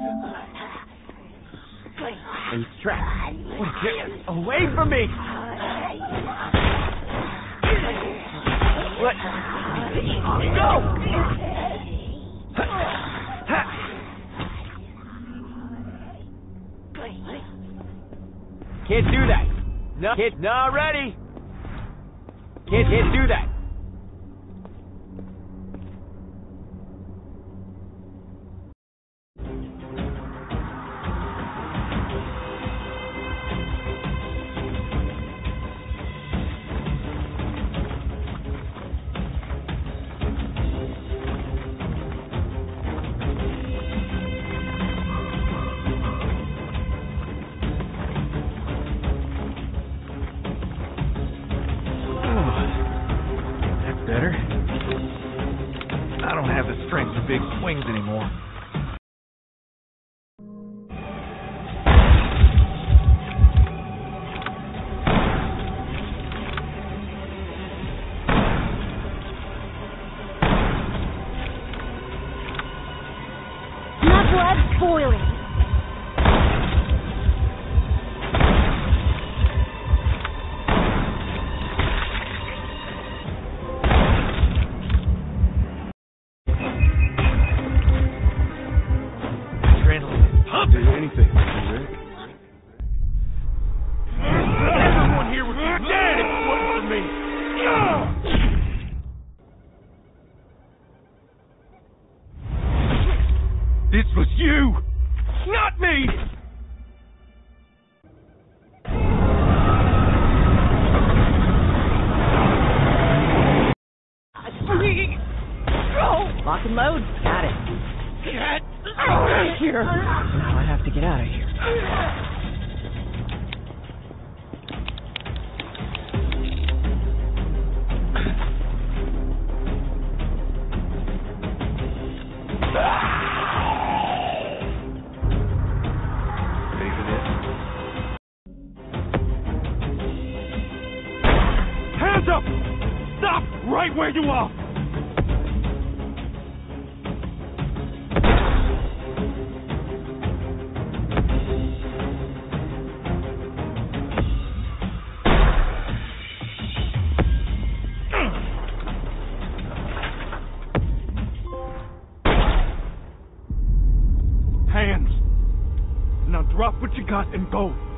He's trapped. Get away from me! What? Go! Can't do that. No, not ready. Can't do that. Better. I don't have the strength for big swings anymore. My blood's boiling. Do anything, Rick. Everyone here would be dead if it wasn't for me. This was you, not me. Lock and load. Got it. Get Out of here. Now I have to get out of here. Ready for this? Hands up! Stop right where you are! Hands! Now drop what you got and go.